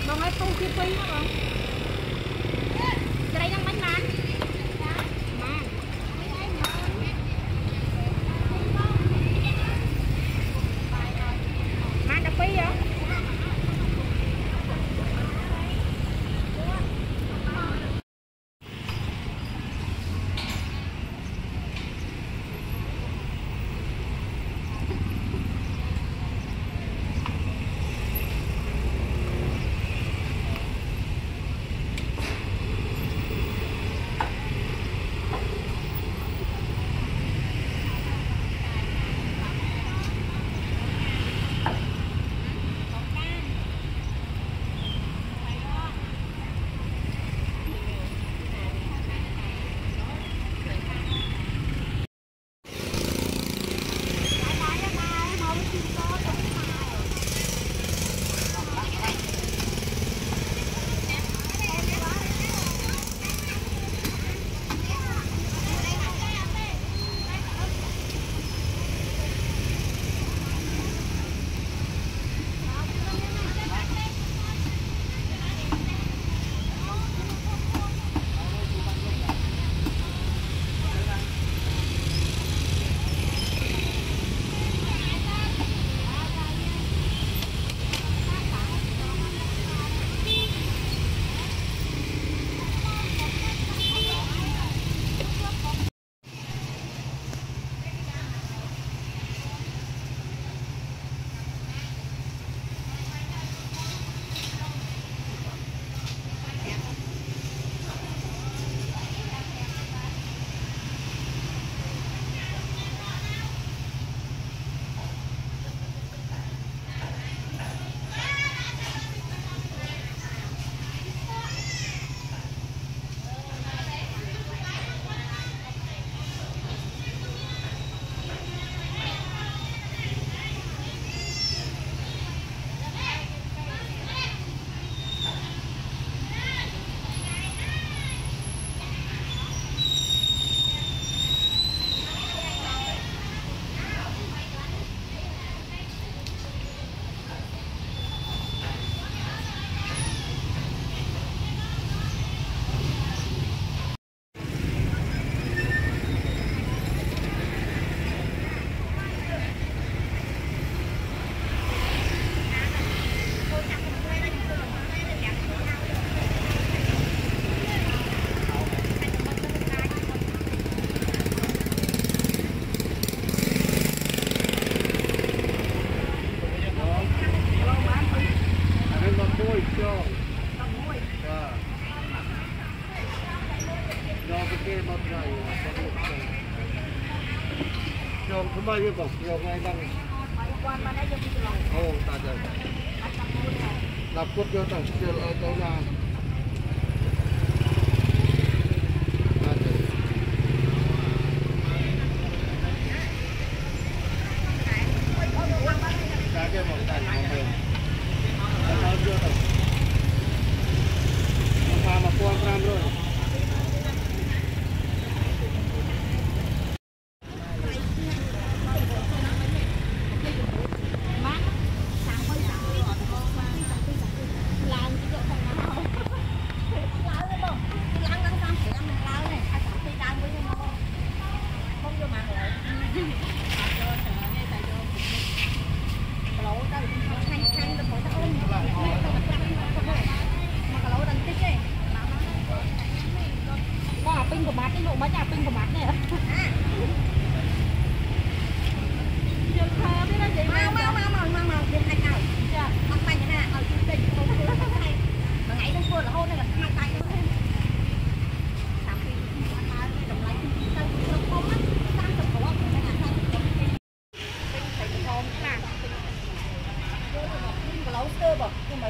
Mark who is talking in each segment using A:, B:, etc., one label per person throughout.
A: Bông ấy phu kia phi đó bông. Cái đây đang bánh bán. Mang đã phi không?
B: Không bao nhiêu bọc nhiều ngay đang ô ta giờ đập cốt cho tầng chưa ở đâu là cái một tay một mình nó chưa được mà qua ram rồi
A: pin của bác cái nụ mấy nhà pin của bác này ạ. Chưa thơ biết nó gì mau đi hai ngày. Dạ. Bắt tay thế nào? Ở chương trình không có này. Mà ngày hôm qua là hôm nay là hai tay nữa. Sáng khi ăn mai này đồng lấy tân nó không á, sang tập của ông này là sang tập pin phải ngon là. Pin của lẩu sơ bò, nhưng mà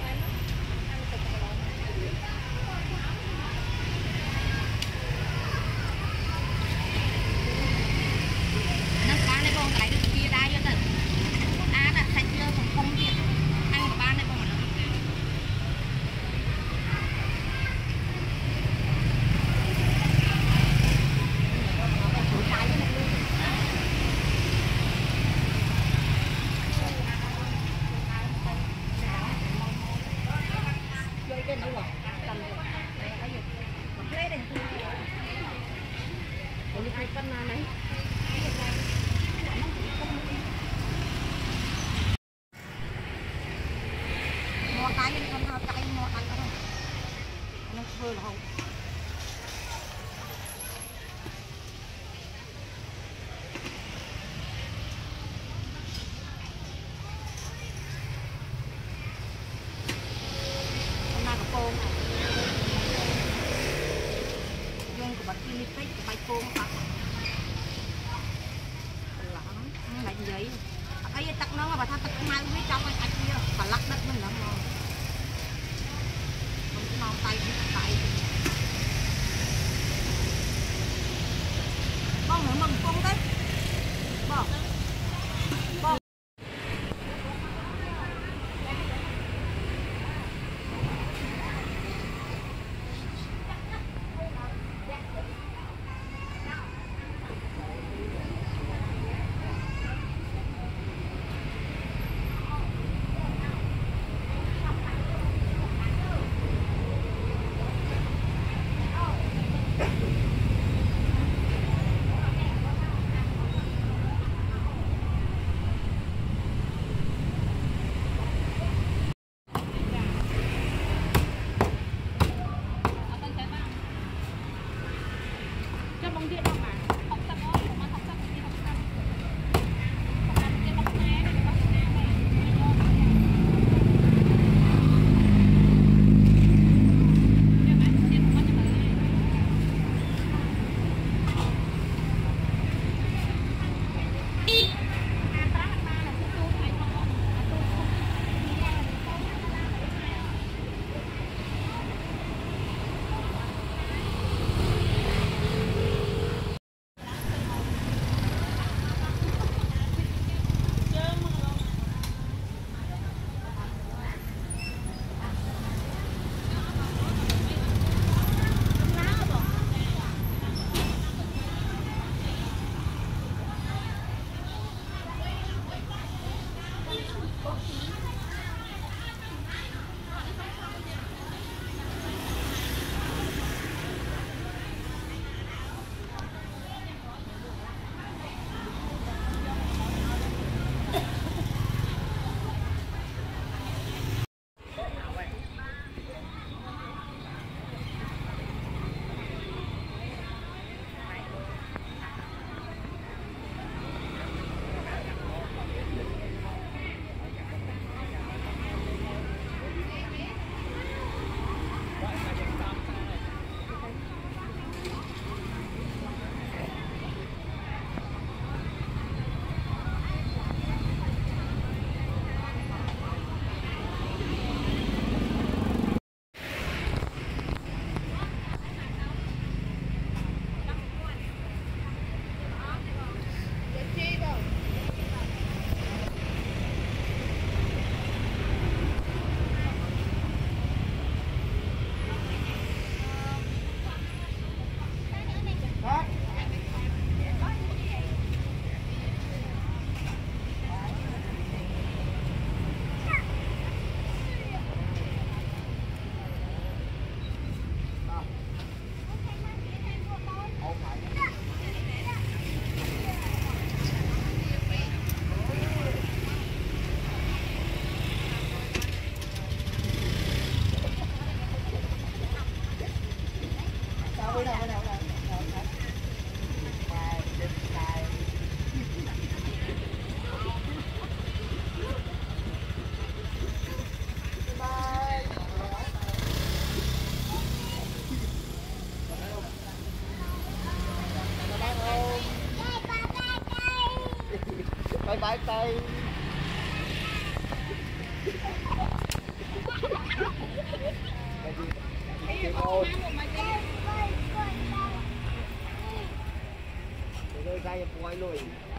A: trên đúng không? Cầm được. Cái gì? Một lê đèn kia. Ủa cái cân này. Mua cái lên con thao cái mua ăn không? Nó vừa là không? Ini teh kepai kong tak. Lại vậy. Ấy tắc nó mà tha tắc mau với trong anh kia, phải lắc đất mình lắm rồi. Không mau tay tay. Bông nữa mừng con đấy. Bông. Bông.
B: Bye bye tay. Rồi ra quay luôn.